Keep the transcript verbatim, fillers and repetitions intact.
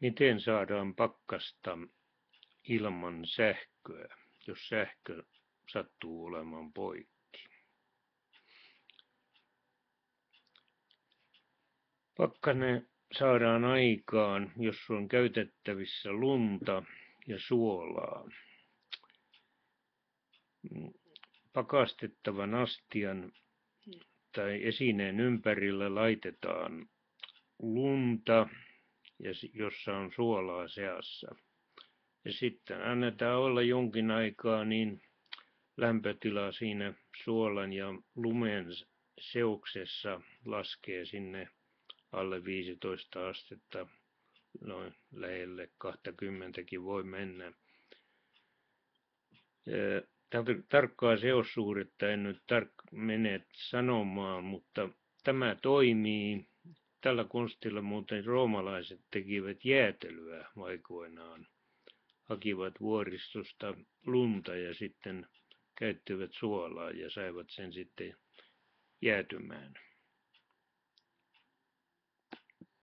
Miten saadaan pakkasta ilman sähköä, jos sähkö sattuu olemaan poikki? Pakkanen saadaan aikaan, jos on käytettävissä lunta ja suolaa. Pakastettavan astian tai esineen ympärille laitetaan lunta, ja jossa on suolaa seassa. Ja sitten annetaan olla jonkin aikaa, niin lämpötila siinä suolan ja lumen seoksessa laskee sinne alle viisitoista astetta, noin lähelle kaksikymmentäkin voi mennä. Tarkkaa seossuhdetta en nyt tark- mene sanomaan, mutta tämä toimii. Tällä konstilla muuten roomalaiset tekivät jäätelyä aikoinaan. Hakivat vuoristosta lunta ja sitten käyttivät suolaa ja saivat sen sitten jäätymään.